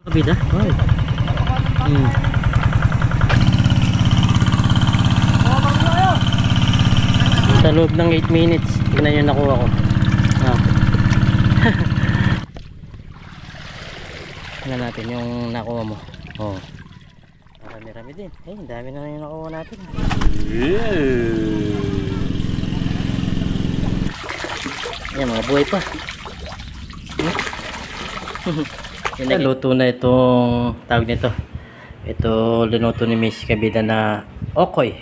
Kabida? Ay. Sa loob ng 8 minutes, tignan yung nakuha ko. Tignan natin yung nakuha mo. Oh. Marami-rami din. Eh, dami na yung nakuha natin. Yan, mga buhay pa. Luto na itong tawag nito. Ito linuto ni Miss Kabida na okoy.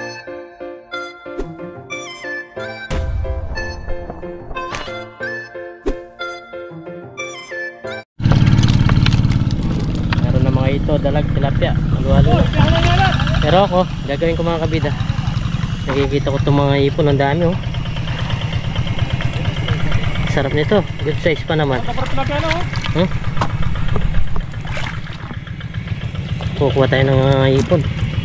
Meron na mga ito, dalag, tilapia, halo-halo. Pero ako, gagawin ko mga kabida. Nakikita ko itong mga ipon, ang dami oh. Sarap nito, good size pa naman. Kukuha tayo ng mga ipon.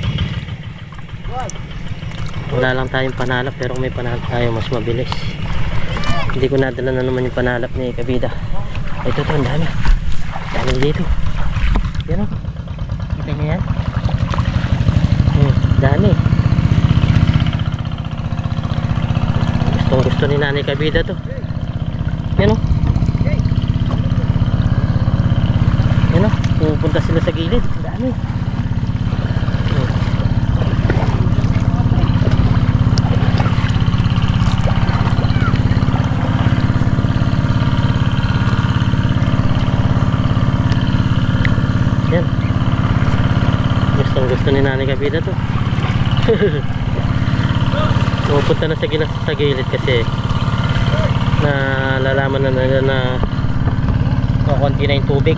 Wala lang tayong panalap, pero kung may panalap tayo mas mabilis. Hindi ko nadala na naman yung panalap ni Kabida. Ito to, ang dami. Dami dito. Yan o. Kita nyo yan? Dami. Gustong gusto ni Nanay Kabida to. Yan o. Yan o. Pupunta sila sa gilid. Dami. Yan. Gustong gusto ni Nanay Kabida to. Pupunta na sa gilid kasi nalalaman na nila na konti na yung tubig.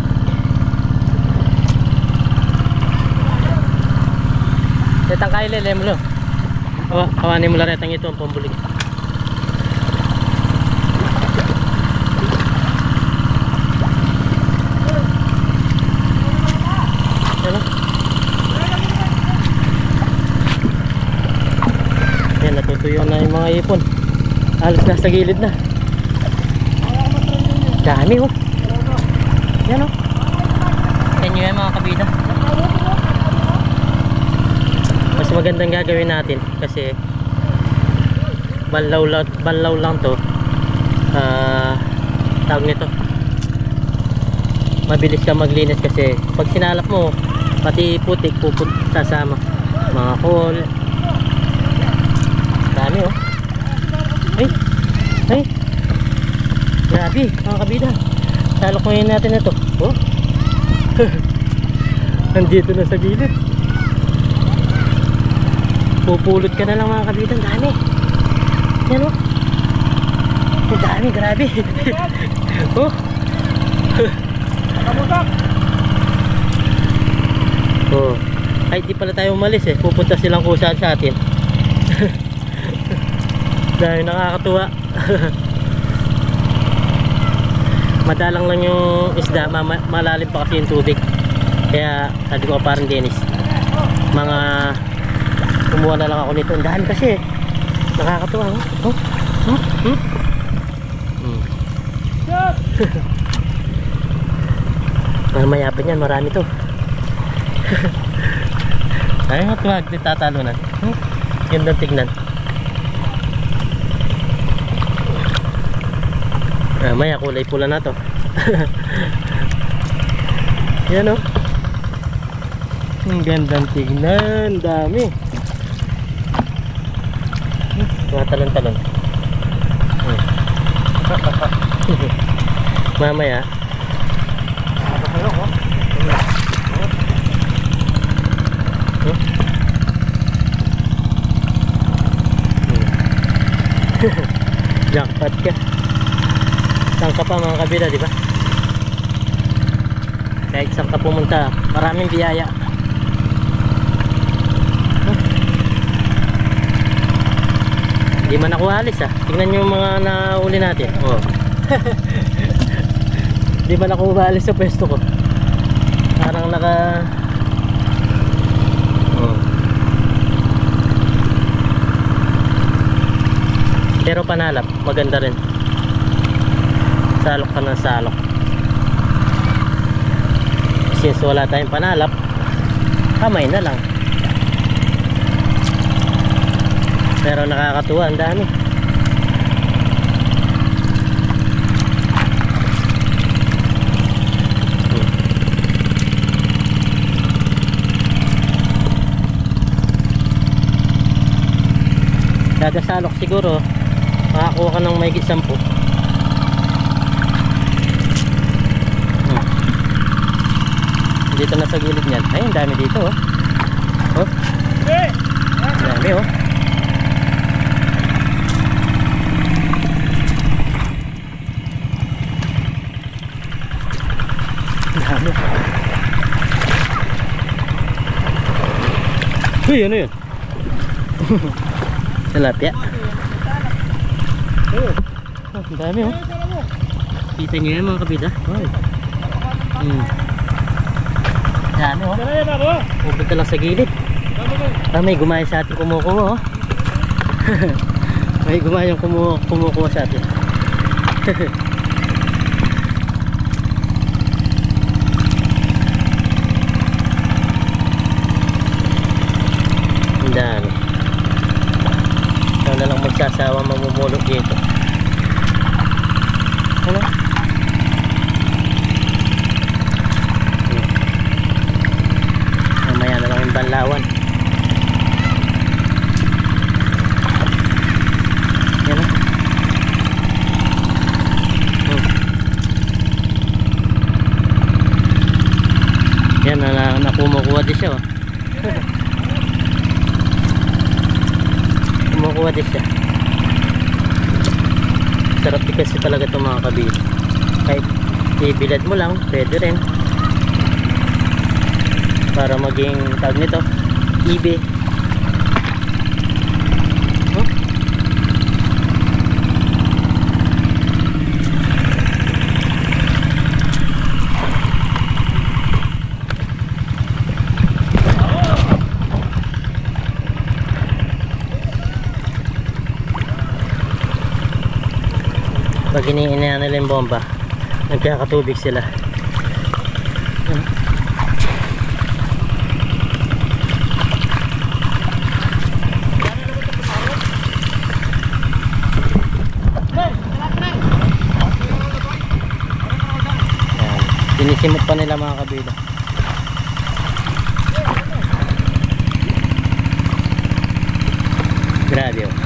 Retang kaile lemlo. Kawanin mo lang retang ito ang pambulig. Ano? Yan, natutuyo na yung mga ipon. Halos nasa gilid na. Dami oh. Yan oh. Yan yun yung mga kabida. Mas magandang gagawin natin kasi banlaw lang to. Tawag nito, mabilis ka maglinis kasi pag sinalap mo pati putik sasama, mga kol. Dami oh. Ay grabe mga kabida, salok ngayon natin ito oh. Nandito na sa gilid. Pupulot ka na lang mga kabida. Ang dami. Yan o. Ang dami, grabe. Oh. Oh. Ay di pala tayo umalis eh. Pupunta silang kusaan sa atin. Dahil nakakatuwa. Madalang lang yung isda, malalim pa kasi yung tubig. Kaya sabi ko parang Dennis, mga kumuha na lang ako nito. Ang dami kasi nakakatuwa oh. Mamayapin yan, marami to. Ay matuwag, di tatalunan. Gandang tignan. Maya kulay pula na to. Yan o. Ang gandang tignan. Dami. Mga talon-talon. Mamaya jackpot ka. Saan ka pa mga kabila, di ba? Kahit saan ka pumunta, maraming biyaya. Hindi man ako alis ah. Tingnan nyo yung mga nahuli natin. Oh. Hindi man ako alis sa pwesto ko. Parang naka pero panalap, maganda rin. Salok ka ng salok. since wala tayong panalap, kamay na lang. Pero nakakatuwa, ang dami. Kada salok siguro makakuha ka ng mahigit 10. Dito na sa gilid niyan. Ay, ang dami dito oh. Oh. Ang dami oh. Ang dami. Uy, ano yun? Tilapia. Oh, ang dami oh. Kita nyo yan mga kabida. Dami oh. Pupunta lang sa gilid. May gumaya sa atin kumukuha oh. May gumaya yung kumukuha sa atin. Ang dami. Ikaw na lang magsasawa mamumulot dito. Ano? Mamaya na lang yung banlawan. Yan o. Yan na kumukuha din siya oh. Kumukuha din siya. Sarap din kasi talaga itong mga kabila. Kahit ibilad mo lang, pwede rin. Para maging tawag nito, ibe. Oh. Pag iniinaya nila yung bomba, nagkakatubig sila. Sinisimot pa nila mga kabila. Grabe oh.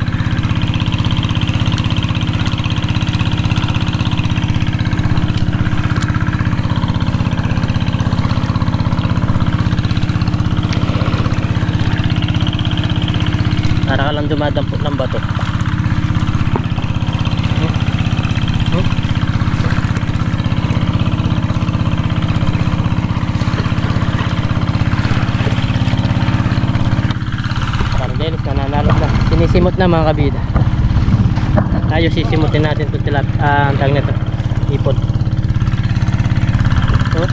Para ka lang dumadampot ng bato. Pardelis, nananalo na. Sinisimot na mga kabida. Tayo sisimutin natin ito tilap. Ang tag nito. Ipod. Oh.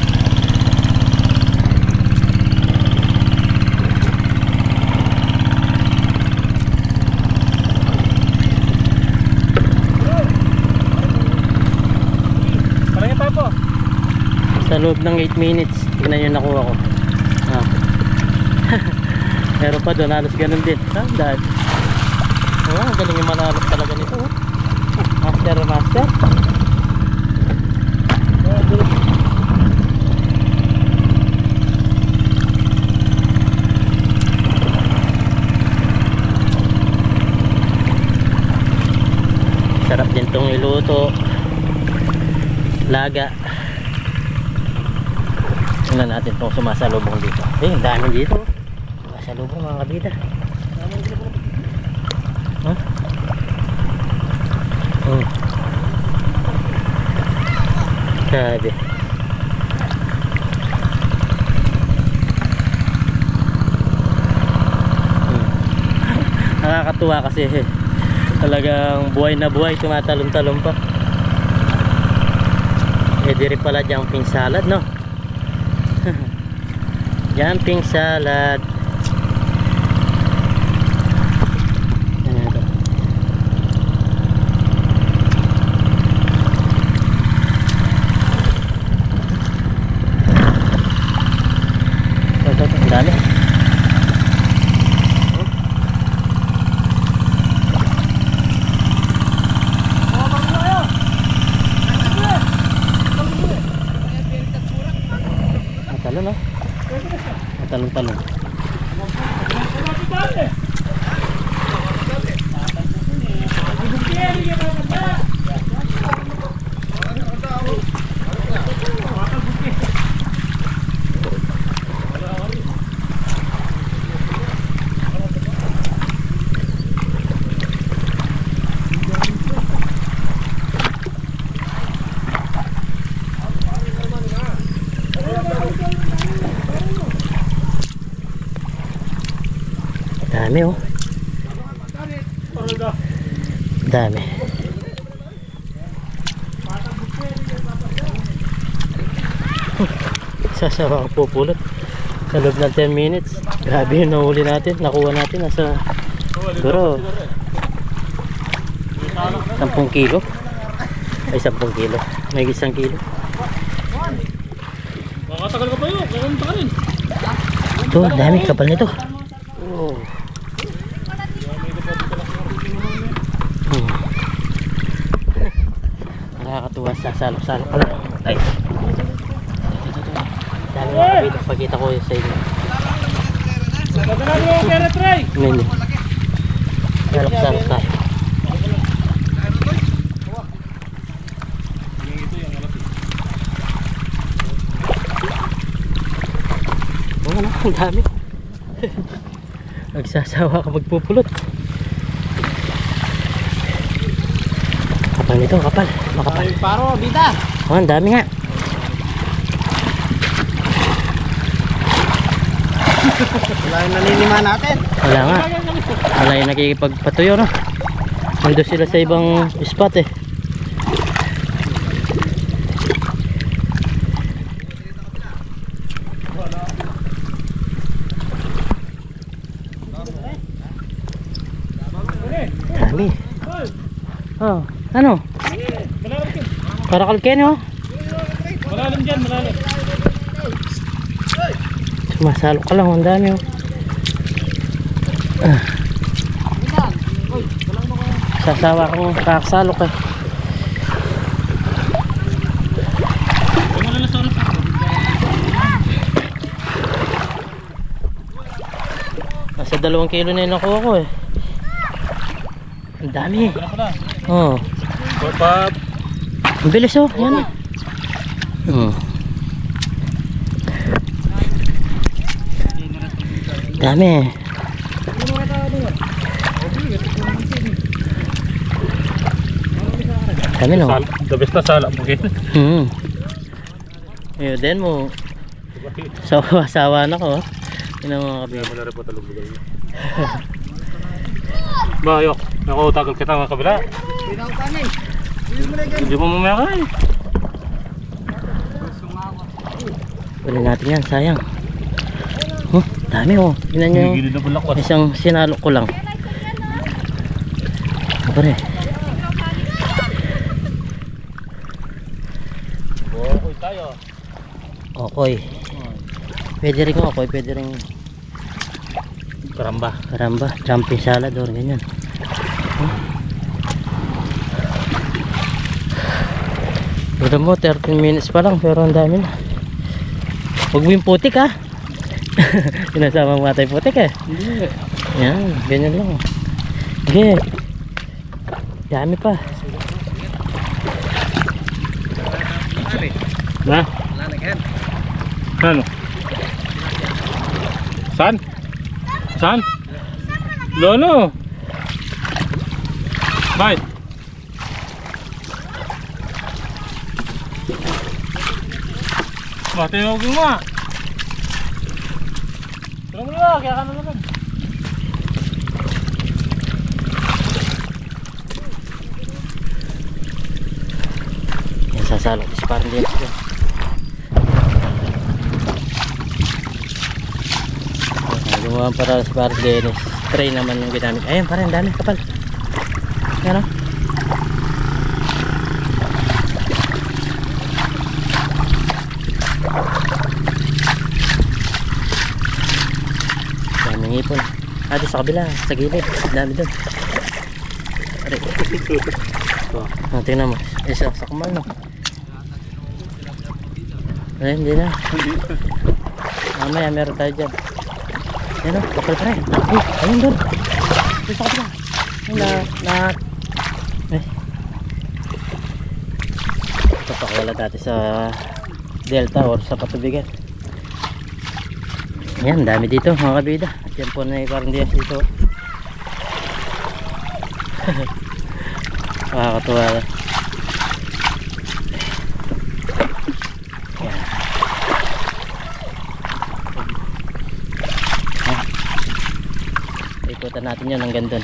Sa loob ng 8 minutes tignan yung nakuha ko. Meron pa doon, halos ganun din. Dahil ang galing yung manalap talaga nito oh. Master. Sarap din tong iluto. Laga. Tingnan natin itong sumasalubong dito. Ang dami dito. Sumasalubong mga kabida. Huh? Grabe. Nakakatuwa kasi talagang buhay na buhay, tumatalon-talon pa. Pwede rin pala jumping salad, no? Jumping salad. dami. Matalon, no? Matalon-talon. Dami, oh. Dami. Sasawa ang pupulot sa loob ng 10 minutes. Grabe yung nahuli natin, nakuha natin. Nasa siguro 10 kilo. Ay 10 kilo. May 1 kilo. Makatagal ka pa yun, kakunta ka rin. Ito, dami kapal nito. Oh. Nakakatuwa, sasalok-salok pala. Ay. Dami makapit. Pagkita ko sa inyo. Dadala mo yung pera, Trey! Hindi. Salok-salok tayo. Ang dami. Nagsasawa ka magpupulot. Kapal nito, kapal. Makapal. Paro, bida! Oh, ang dami nga. Wala yung naninima natin. Wala nga. Wala yung nakikipagpatuyo, no? Nandun sila sa ibang spot, eh. Dami. Oh, ano? Para kalken, oh. Malalim dyan, malalim. Sumasalok ka lang, ang dami, oh. Sasawa kong kakasalok, eh. Nasa 2 kilo na yung nakuha ko, eh. Ang dami. Oh. Ang bilis, oh. Yan, oh. Dami. Dami, no? The best na sala mo kayo. Ayun din mo. Sawa na ko. Yun ang mga kabili. Malari po talong bugal. Bayok. Ako tagal kita mga kabila. Hindi mo mamaya ka eh. Uli natin yan, sayang. Dami, oh. Tingnan nyo yung isang sinalok ko lang. Pare. Okoy tayo. Okoy. Pwede rin okoy, pwede rin Karamba. karamba, jumping salad or ganyan. Pero mo 13 minutes pa lang pero ang dami na. Huwag mo yung putik, ha. Sinasama mo tayo putik, eh. Yan, ganyan lang. Okay. Dami pa. Na? Ano? Saan? Saan? Lolo! Bye! Tinawag mo nga! Tinawag mo nga, kaya ka na naman. Yan, sasalok si parang Dennis. Gumawa para si parang Dennis. Tray naman yung ginamit. Ayan, parang dami kapal. Yan, o. hapon. Doon sa kabila, sa gilid. Dami doon. Aray. Tingnan mo. Isa sa kamal, no? Ay, hindi na. Mamaya meron tayo dyan. Yan o, kapal pa rin. Ayun doon. Doon sa kabila. Papakawala dati sa delta or sa patubigan. Yan, dami dito mga kabida. At yan po na parang diyan dito. Makakatuwa yan. Ikutan natin yan hanggang doon.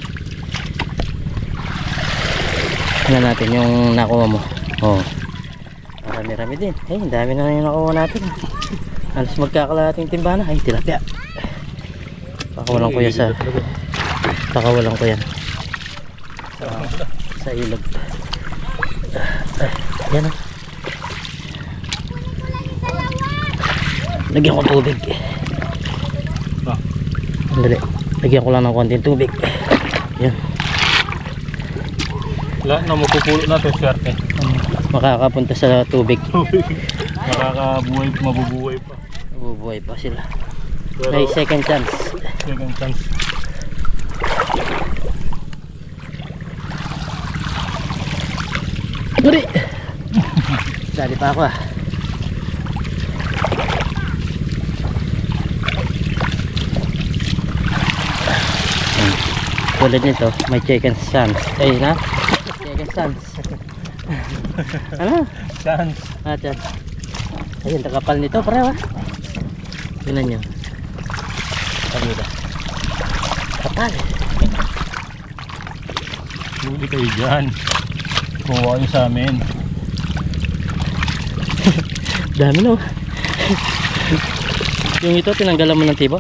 Tingnan natin yung nakuha mo. Oh, marami-rami din. Ay, dami na yung nakuha natin. Alas magkakalating timbana. Ay, tilapia. Pakawalan ko yan sa pakawalan ko yan sa ilog. Yan o. Lagyan ko tubig. Andali. Lagyan ko lang ng konting tubig. Yan. Lahat na mapupulo natin, swerte. Makakapunta sa tubig. Makakabuhay, mabubuhay pa. Mabubuhay pa sila. Pero, may second chance. Second chance. Duri! Dali pa ako ah. Tulad nito, may second chance. Ay na? Second chance. Ano? Chance. Dyan. Ayun, nakapal nito pareho ah. Tingnan nyo. Pagida. Kapal. Huli kayo dyan. Kuha kayo sa amin. Dami no. Yung ito, tinanggalan mo ng tiba.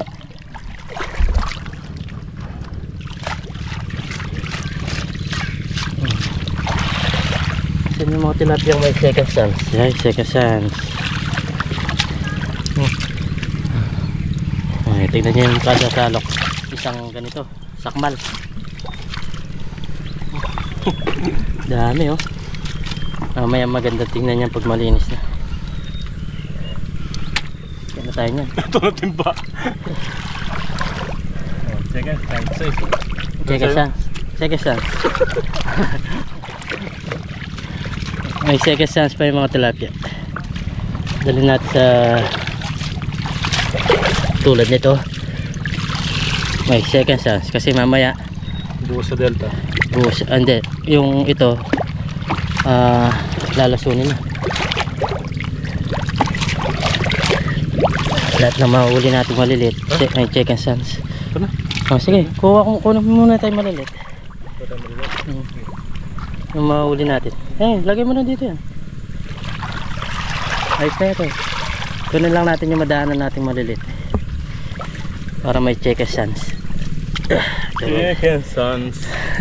Saan yung mga tilapia may second chance? Ay, second chance. Ay, tignan nyo yung kada salok. Isang ganito, sakmal. Dami oh. Mamaya maganda tingnan yan pag malinis na. Kaya na tayo nyan. Ito na timba. Second chance. Second chance. Second chance. May second chance pa yung mga tilapia. Dali natin sa tulad nito. May second chance kasi mamaya Bukas sa delta. buhos, hindi, yung ito lalasunin na. Lahat na mahuli natin maliliit. May second chance. Ito na. Sige, kunin muna tayo maliliit. Yung mahuli natin. Lagay mo na dito yan. Ayos na ito. Kunin lang natin yung madaanan natin maliliit para may second chance. Second chance.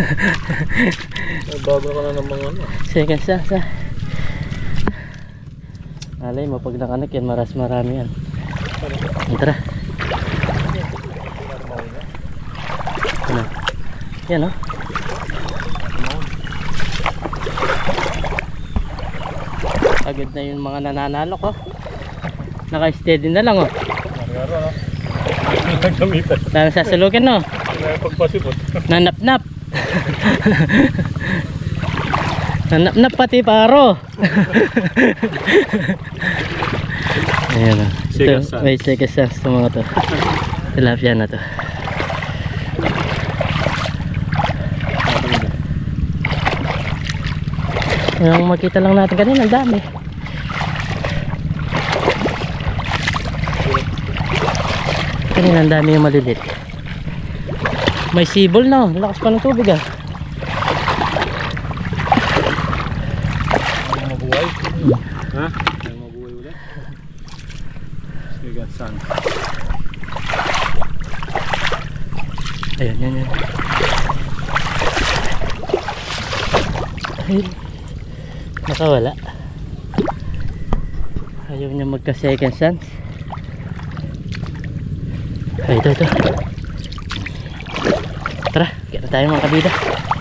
Bago ka na ng mga ano. Second chance ah. Alay mo pag nakanak yan, marami yan. Tara. Ano? Yan oh. Agad na yung mga nananalok oh. Naka-steady na lang oh. Nagaro no? Nagamitan. Dahil sasulukin no. Pagpasipot. Nanap-nap. Nanap-nap pati paro. Ayan o. Ito, may second chance ito mga to. Tilapia na to. Yung makita lang natin kanina, ang dami. Kanina ang dami yung malilit. May sibol na, lakas pa ng tubig ah. Mabuhay? Ha? Ay mabuhay ulit? Second chance. Ayan, yan. Ay, nakawala. Ayaw niya magka second chance. Ay, ito. Tara, kaya tayo mga kabida.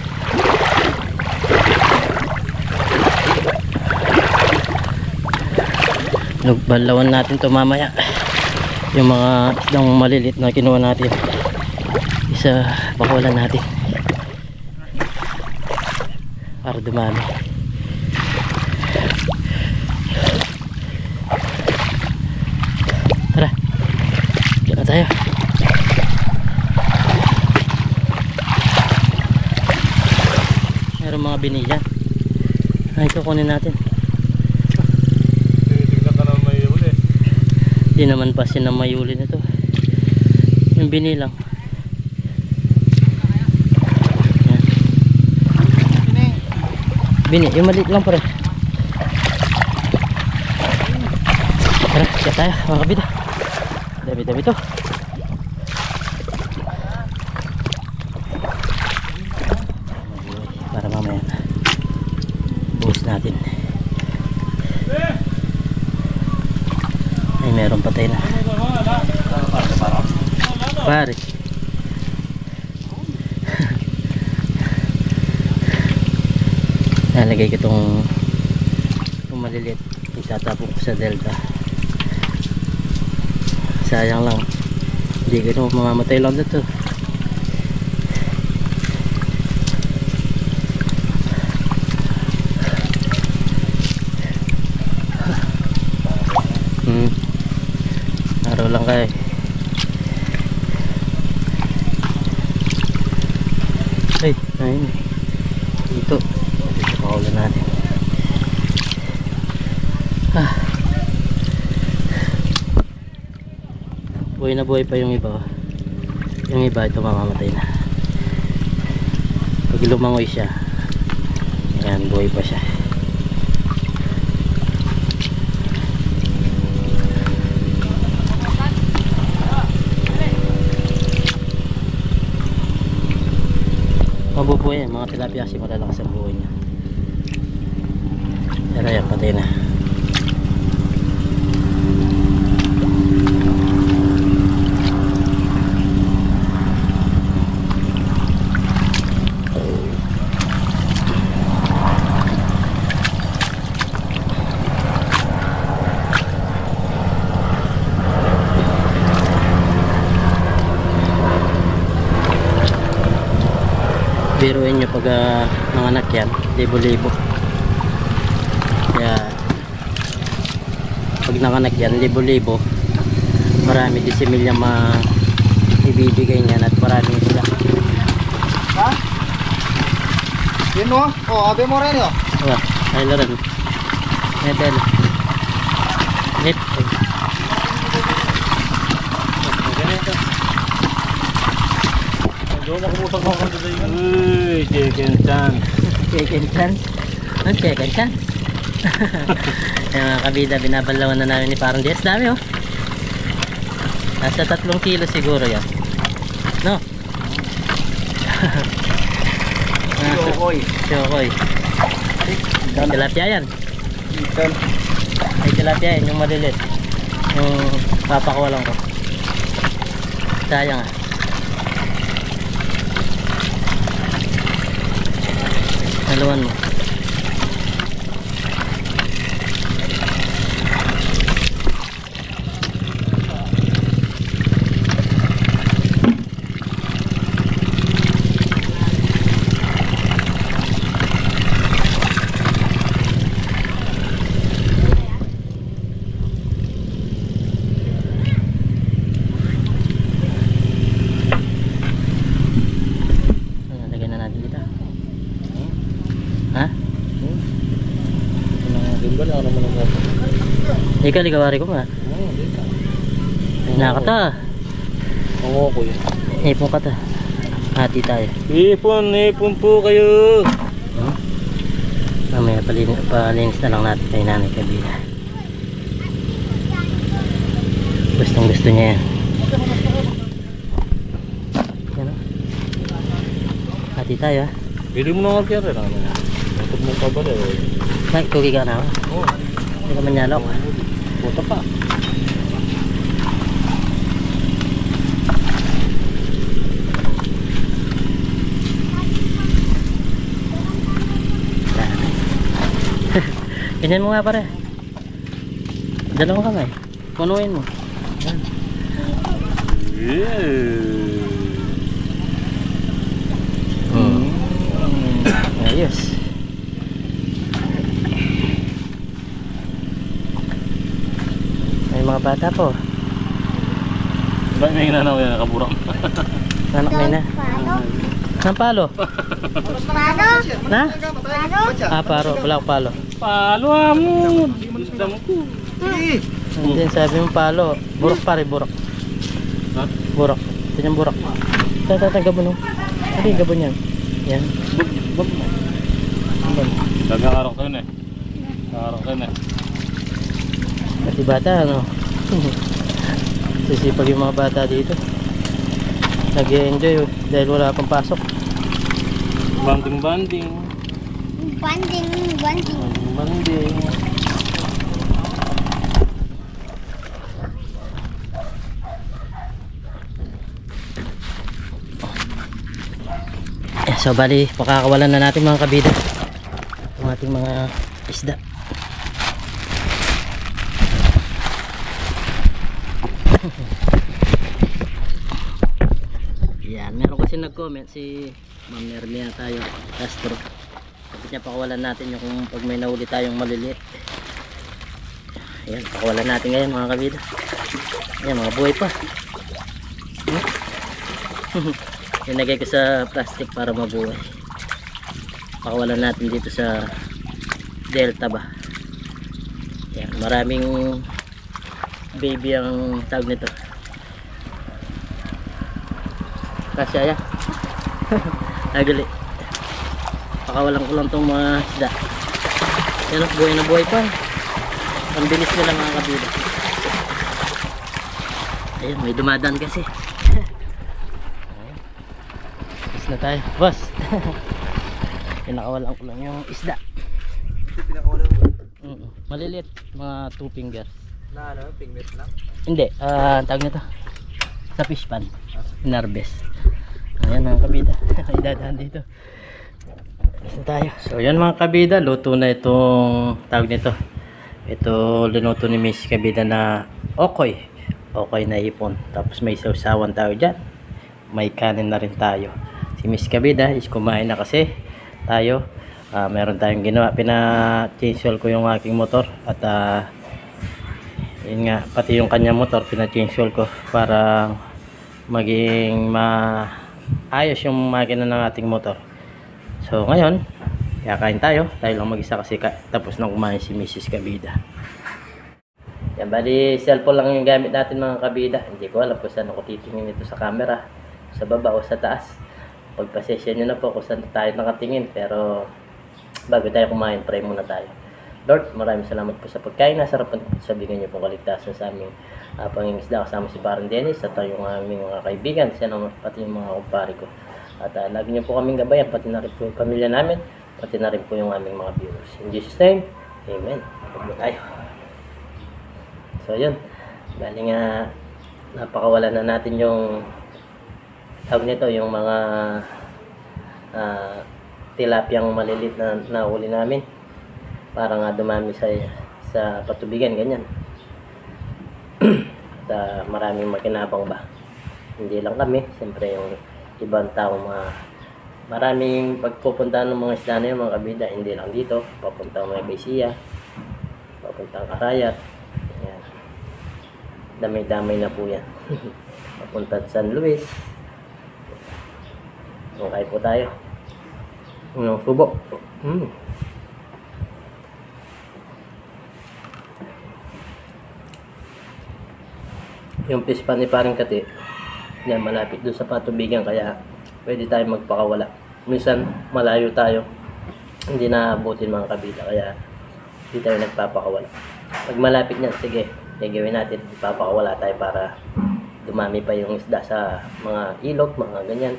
Nagbalawan natin to mamaya. Yung mga isdang malilit na kinuha natin. Isa pakawalan natin. Para dumami. Tara, kaya tayo. Meron mga binilyan. Ito kunin natin. Di naman pasin na mayuli nito. Yung binilang. Yan. Bini, yung maliit lang pare. Tara, siya tayo mga kabida. Dami-dami to. Para mamaya buhos natin. Ay, meron patay na. Pare. Nalagay ko itong maliliit. Itatapon ko sa delta. Sayang lang. Hindi ko ito mamamatay lang dito. Araw lang kayo. Ay, ayun. Dito. Dito paulan natin. Buhay na buhay pa yung iba. Yung iba ito mamamatay na. Pag lumangoy siya, ayan, buhay pa siya. Mabubuhay yan, mga tilapia kasi malalakas ang buhay niya. Pero yan, patay na. Biruin nyo pag nanganak yan, libo-libo. Kaya pag nanganak yan, libo-libo, marami disimilya ibibigay niyan at maraming sila. Ha? Yun mo? Oh, abe mo rin yun. Ay laran. Metal. Net. Uy, chicken chance. Chicken chance. Ang chicken chance. Yung mga kabida, binabalawan na namin ni Parang Diaz. Dami oh. Nasa 3 kilo siguro yan. No? Yokoy. Yokoy. Ay, tilapia yan. Ikan. Ay, tilapia yan. Yung malilit. Yung papakuwalan ko. Sayang ah. Haluan mo. Lagyan na natin dito. Ha? Ikaw, ligawari ko nga. Nakata. Oo ko yun. Ipon ka ta. Hati tayo. Ipon po kayo. Mamaya palinis na lang natin kay Nanay Kabila. Gustong gusto niya yan. Yan o. Hati tayo ha. Pili mo na magkira lang. Matod mo pa ba rin? Nay, tugi ka na ako. Oo. Hindi ka manyalok. Puta pa. Ganyan mo nga pare. Dalawang kamay. Punuin mo. Yan. Ayos. May mga bata po. Bakit may hinanaw yan nakaburang? Anak may na. Ang palo? Na? Ah, paro. Wala akong palo. Palo mo! Gusto mo ko. Hindi, sabi mo palo. Burok pare, burok. Ha? Burok. Ito yung burok. Tata, gabon o. Hindi, gabon yan. Yan. Bug. Gabon. Gagakarong kayo na eh. Gagakarong kayo na eh. Pati bata, ano? Sisipag yung mga bata dito. Nag-i-enjoy dahil wala pang pasok. Banding. Banding. So bali, makakawalan na natin mga kabida ang ating mga isda. Yan, meron kasi nag-comment si Ma'am Nermia tayo Castro. Sabi niya pakawalan natin yung kung pag may nahuli tayong maliliit. Ayan, pakawalan natin ngayon mga kabida. Ayan, mga buhay pa. Inagay ko sa plastic para mabuhay. Pakawalan natin dito sa delta ba. Ayan, maraming baby ang tawag nito. Kasya ya. Nagali. Pakawalan ko lang tong mga isda. Yan, buhay na buhay pa. Ang bilis nila mga kabila. Ayan, may dumadaan kasi. Tapos na tayo. Boss. Pinakawalan ko lang yung isda. Pinakawalan mo? Maliliit. Mga 2 fingers. Na ano? Pingwit lang? Hindi. Tawag nito. Sa fish pan. Inarbes. Ayan mga kabida. Idadaan dito. Tapos na tayo. So yan mga kabida. Luto na itong tawag nito. Ito linuto ni Miss Kabida na okoy. Okoy na hipon. Tapos may sausawan tayo dyan. May kanin na rin tayo. Si Miss Kabida is kumain na kasi tayo. Meron tayong ginawa. Pina-chainsaw ko yung aking motor. At yun nga, pati yung kanya motor pina-chainsaw ko para maging maayos yung makina ng ating motor. So ngayon, kakain tayo. Tayo lang mag-isa kasi tapos na kumain si Mrs. Kabida. Yan, bali cellphone lang yung gamit natin mga kabida. Hindi ko alam kung saan ako titingin ito sa camera. Sa baba o sa taas. Pagpasensya nyo na po kung saan tayo nakatingin. Pero bago tayo kumain, pray muna tayo. Lord, maraming salamat po sa pagkain. Nasarapan po sabihin nyo po kaligtasan sa aming pangingisda kasama si Parang Dennis at yung aming mga kaibigan. Siya naman pati yung mga kumpare ko. At lagi nyo po kaming gabayan, pati na rin po yung pamilya namin, pati na rin po yung aming mga viewers. In Jesus' name, Amen. Pagod tayo. So yun, bali nga napakawalan na natin yung tawag nito, yung mga tilapiyang malilit na nahuli namin para nga dumami sa patubigan, ganyan. At maraming makinabang ba, hindi lang kami, siyempre yung ibang tao, maraming pagpupunta ng mga isla na yun mga kabida, hindi lang dito, papunta mga Baisia, papunta Karayat, yan, damay-damay na po yan. Papunta San Luis. Okay po tayo ng subo. Yung fish pan ni Paring Kati, yan, malapit doon sa patubigan, kaya pwede tayo magpakawala. Minsan malayo tayo, hindi naabutin mga kabila, kaya hindi tayo nagpapakawala. Pag malapit niyan, sige, gagawin natin, ipapakawala tayo para dumami pa yung isda sa mga ilog, mga ganyan.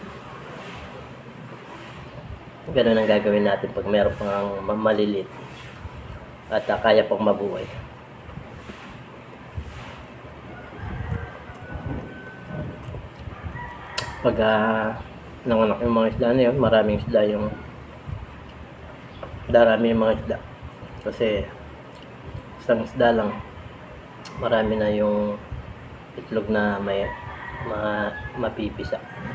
Ganun ang gagawin natin pag meron pang malilit at kaya pang mabuhay. Pag nanganak yung mga isda na yun, maraming isda yung darami yung mga isda. Kasi isang isda lang, marami na yung itlog na may mga mapipisa.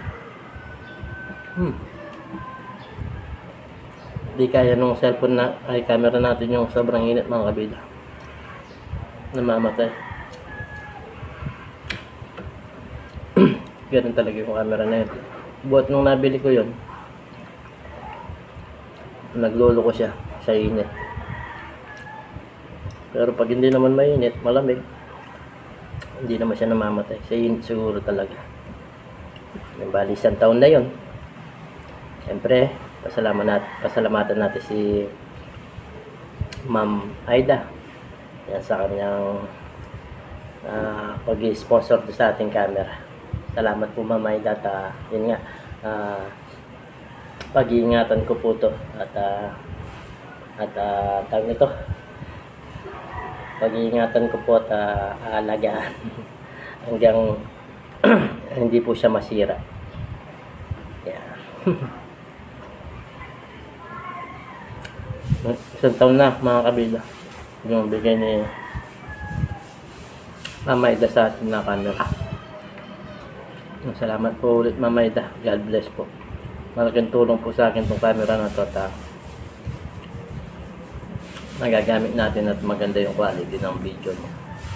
Di kaya nung cellphone na ay camera natin yung sobrang init mga kabida. Namamatay. Ganun talaga yung camera na yun. Buhat nung nabili ko yun, naglolo ko siya sa init. Pero pag hindi naman mainit, malamig, hindi naman siya namamatay. Sa init siguro talaga. Bali, isang taon na yun. Siyempre, pasalamatan natin si Ma'am Aida. Yan sa kanyang pag-sponsor sa ating camera. Salamat po Ma'am Aida at yun nga, pag-iingatan ko po to at tawag nito, pag-iingatan ko po at aalagaan hanggang hindi po siya masira. Yeah. Isang taon na mga kabila yung bigay ni Mama Ida sa atin na camera. Salamat po ulit Mama Ida. God bless po. Malaking tulong po sa akin itong camera na to at nagagamit natin at maganda yung quality ng video niya.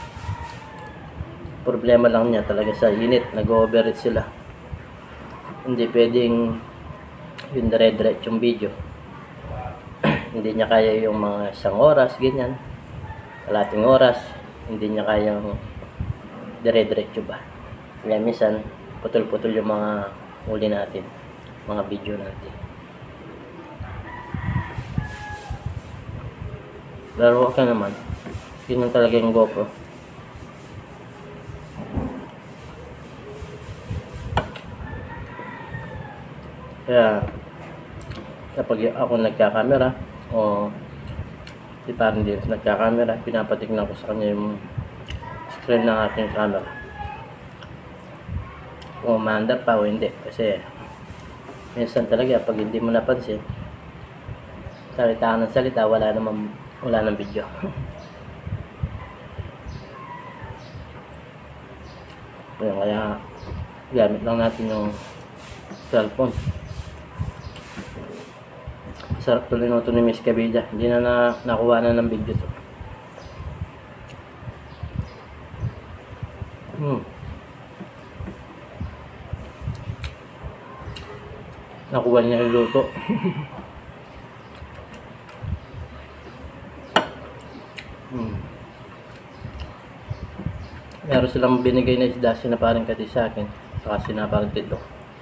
Problema lang niya talaga sa init, nag-overheat sila. Hindi pwedeng yung dire-diretso yung video. Hindi niya kaya yung mga 1 oras, ganyan. Kalating oras, hindi niya kaya yung dire-diretso ba. Kaya minsan, putol-putol yung mga huli natin, mga video natin. Pero okay naman. Yun yung talaga yung GoPro. Kaya kapag ako nagkakamera o si parang din nagkakamera, pinapatignan ko sa kanya yung screen ng aking camera kung umaandar pa o hindi. Kasi minsan talaga pag hindi mo napansin, salita ng salita, wala nang video. Kaya gamit lang natin yung cellphone. Sarap tuloy na ito ni Miss Kabida. Hindi na nakuha na ng video to. Nakuha niya yung luto. Meron silang binigay na isda, sinaparang kati sa akin, saka sinaparang tito.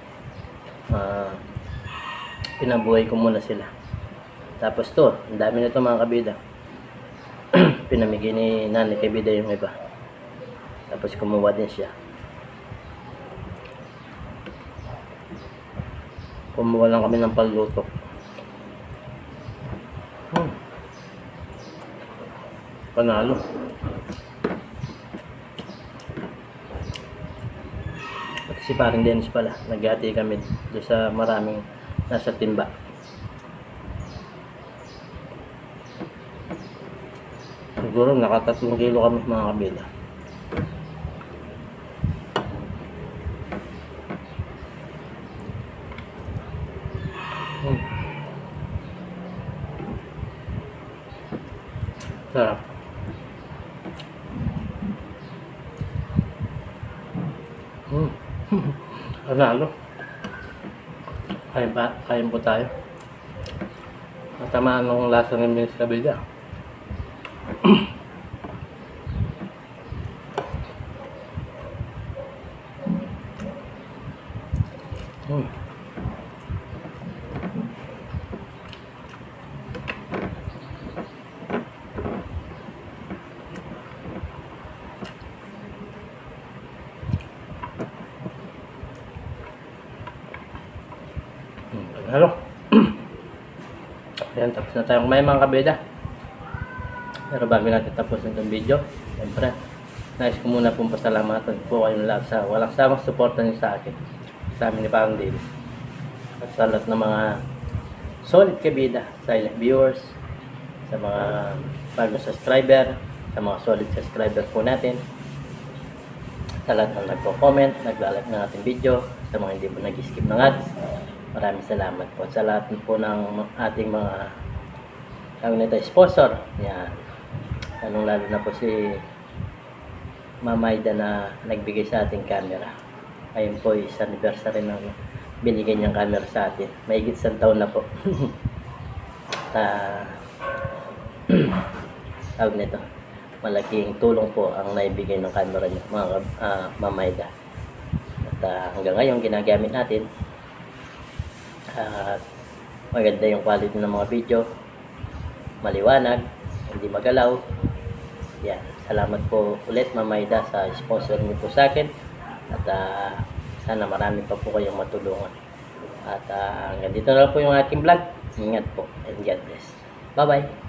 Pinabuhay ko muna sila. Tapos to, ang dami na ito mga kabida. Pinamigay ni Nani Kabida yung iba. Tapos kumuha din siya. Kumuha lang kami ng pagluto. Panalo. At si paring Dennis pala, naghati kami doon sa maraming nasa timba. Siguro naka 3 kilo kami mga kabila. Sarap. Panalo. Kain po tayo. Matamaan ng lasa ng Miss Kabida. Hello. Ayan, tapos na tayong kumain mga kabida. Pero bago natin tapos itong video, siyempre, nais ko muna pong pasalamatan po kayong lahat sa walang samang suporta niyo sa akin, sa amin ni Parang Davis. At sa lahat ng mga solid kabida, silent viewers, sa mga bago subscriber, sa mga solid subscriber po natin, sa lahat ng nagko-comment, naglalike ng ating video, sa mga hindi po nag-skip ng ads. Maraming salamat po sa lahat po ng ating mga sponsor. Yan. Lalo na po si Mamayda na nagbigay sa ating camera. Ayun po is anniversary ng binigay niyang camera sa atin. Mahigit 1 taon na po. Tawag nito. Malaking tulong po ang naibigay ng camera niyo, mga Mamayda. At hanggang ngayon ginagamit natin. At maganda yung quality ng mga video. Maliwanag, hindi magalaw. Yan. Salamat po ulit Mamayda sa sponsor niyo po sa akin. At sana marami pa po kayong matulungan. At hanggang dito na lang po yung ating vlog. Ingat po and God bless. Bye bye.